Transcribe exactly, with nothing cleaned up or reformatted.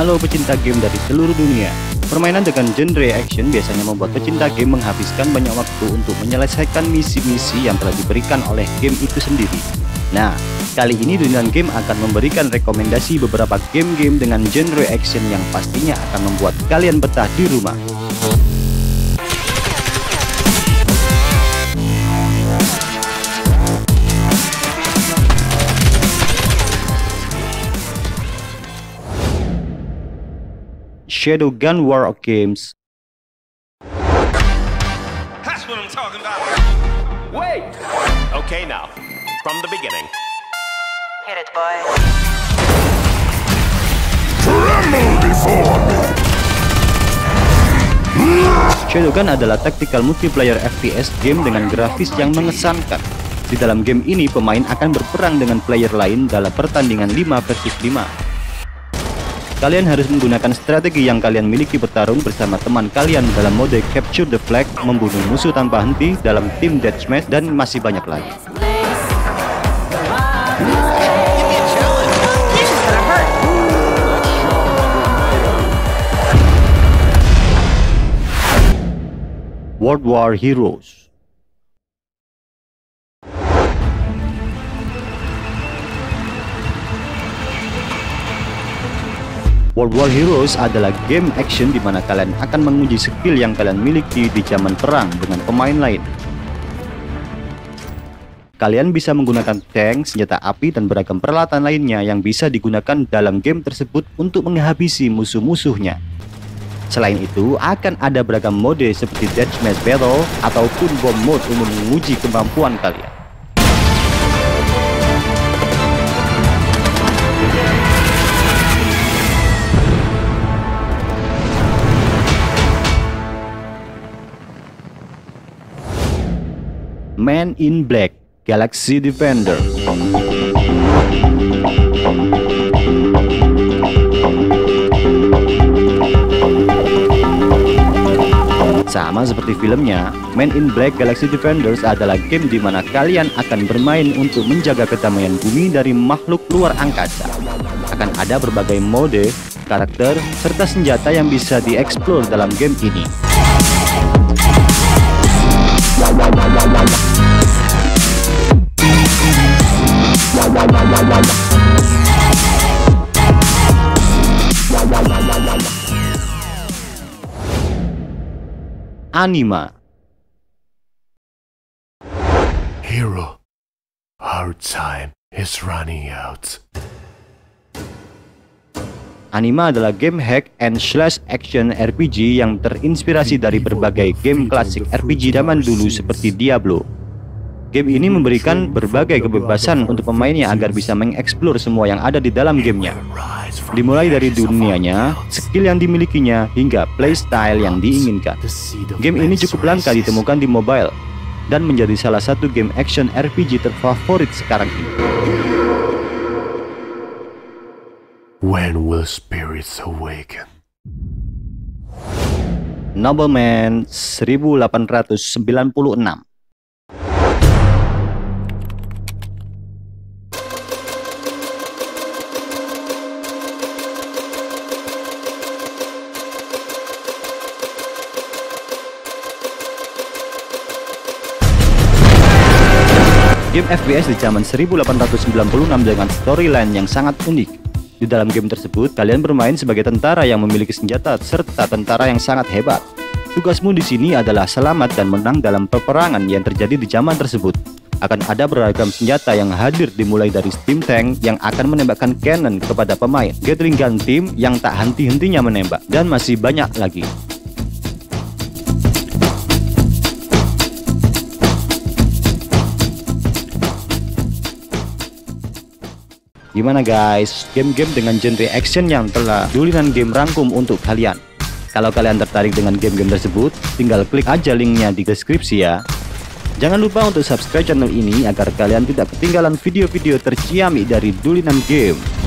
Halo pecinta game dari seluruh dunia. Permainan dengan genre action biasanya membuat pecinta game menghabiskan banyak waktu untuk menyelesaikan misi-misi yang telah diberikan oleh game itu sendiri. Nah, kali ini Dulinan Game akan memberikan rekomendasi beberapa game-game dengan genre action yang pastinya akan membuat kalian betah di rumah. Shadowgun War of Games. That's what I'm talking about. Wait! Okay, now, from the beginning. Hit it, boy. Tremble before me. Shadowgun adalah tactical multiplayer F P S game dengan grafis yang mengesankan. Di dalam game ini, pemain akan berperang dengan player lain dalam pertandingan lima versus lima. Kalian harus menggunakan strategi yang kalian miliki bertarung bersama teman kalian dalam mode Capture the Flag, membunuh musuh tanpa henti dalam tim deathmatch, dan masih banyak lagi. World War Heroes. World War Heroes adalah game action di mana kalian akan menguji skill yang kalian miliki di zaman perang dengan pemain lain. Kalian bisa menggunakan tank, senjata api, dan beragam peralatan lainnya yang bisa digunakan dalam game tersebut untuk menghabisi musuh-musuhnya. Selain itu, akan ada beragam mode seperti Deathmatch Battle ataupun Bomb Mode untuk menguji kemampuan kalian. Men in Black Galaxy Defender. Sama seperti filmnya, Men in Black Galaxy Defenders adalah game di mana kalian akan bermain untuk menjaga kedamaian bumi dari makhluk luar angkasa. Akan ada berbagai mode, karakter, serta senjata yang bisa dieksplor dalam game ini. Anima. Hero, our time is running out. Anima adalah game hack and slash action R P G yang terinspirasi dari berbagai game klasik R P G zaman dulu seperti Diablo. Game ini memberikan berbagai kebebasan untuk pemainnya agar bisa mengeksplor semua yang ada di dalam gamenya. Dimulai dari dunianya, skill yang dimilikinya, hingga playstyle yang diinginkan. Game ini cukup langka ditemukan di mobile, dan menjadi salah satu game action R P G terfavorit sekarang ini. When will spirits awaken? Nobleman seribu delapan ratus sembilan puluh enam. Game F P S di zaman seribu delapan ratus sembilan puluh enam dengan storyline yang sangat unik. Di dalam game tersebut, kalian bermain sebagai tentara yang memiliki senjata serta tentara yang sangat hebat. Tugasmu di sini adalah selamat dan menang dalam peperangan yang terjadi di zaman tersebut. Akan ada beragam senjata yang hadir dimulai dari steam tank yang akan menembakkan cannon kepada pemain, Gatling gun team yang tak henti-hentinya menembak, dan masih banyak lagi. Gimana guys, game-game dengan genre action yang telah Dulinan Game rangkum untuk kalian? Kalau kalian tertarik dengan game-game tersebut, tinggal klik aja linknya di deskripsi ya. Jangan lupa untuk subscribe channel ini agar kalian tidak ketinggalan video-video terciamik dari Dulinan Game.